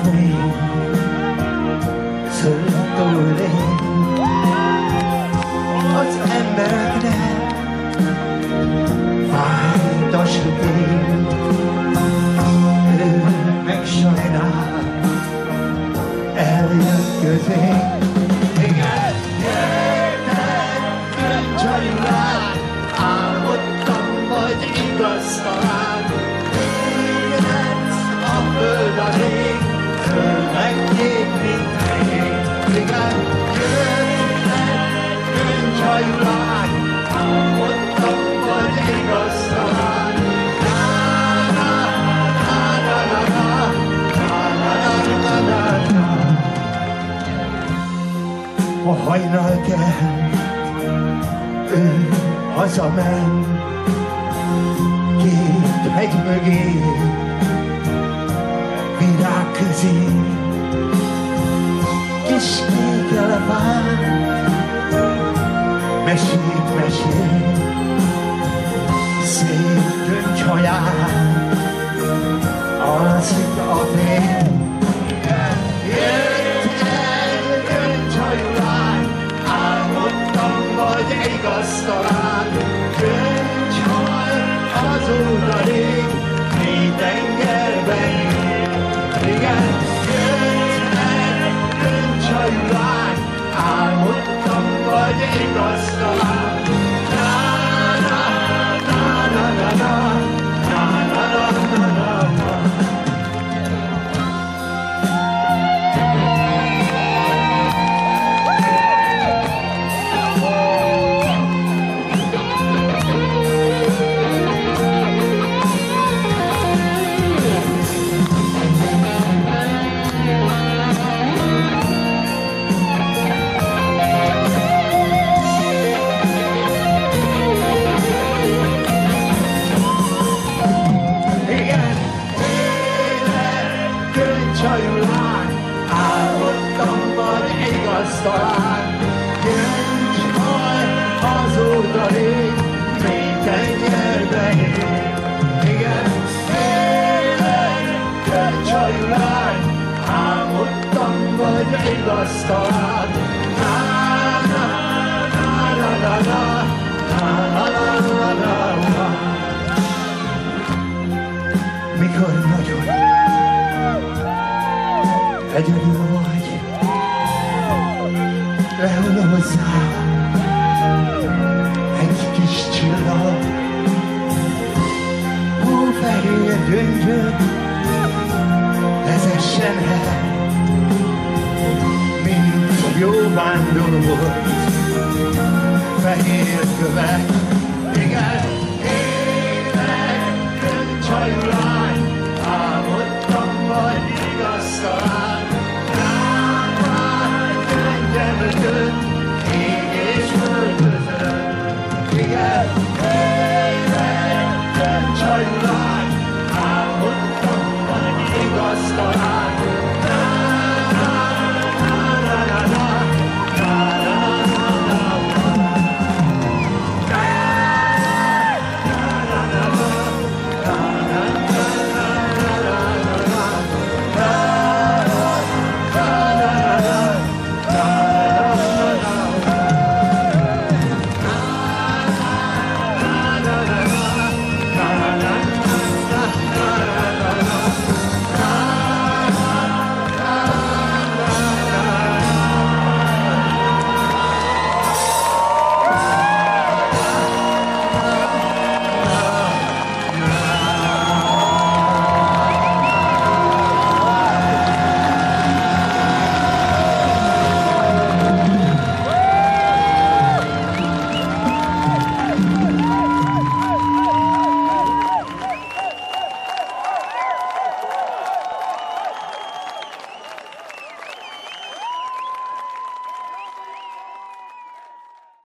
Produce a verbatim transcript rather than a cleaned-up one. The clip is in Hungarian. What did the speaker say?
fény szöldől én az embereknek fájt a sötét, ő meg sajnál, eljött közénk. Igen, jöttek öncsajulán, álmodtam, vagy igaz talán, jöhetsz a föld a rég, föld megképp, mint rég. Igen, jöttek öncsajulán, álmodtam, vagy igaz talán. A hajnal kell, ő hazament, két hegy mögé, virág közé, kis kék elefánt, mesét mesél, szép gyöngyhaján, alszik a fény. Igaz talán, gyöngyhaj azóta rég, mély tengerben él. Igen, jöttek gyöngyhajú lány, álmodtam, vagy igaz talán. Na na na na na na, na na na na na na. Álmodtam, vagy igaz talán, gyöngyhaj azóta rég, mély tengerben él. Igen, élek, gyöngyhajú lány, álmodtam, vagy igaz talán. Na na na na na na, na na na na na. Mikor nagyon egyedül vagy, lehull hozzám egy kis csillag, hófehér gyöngyök vezessen el, mint jó vándor, fehér kövek. Igen, élek, gyöngyhajú lány, álmodtam, vagy igaz talán.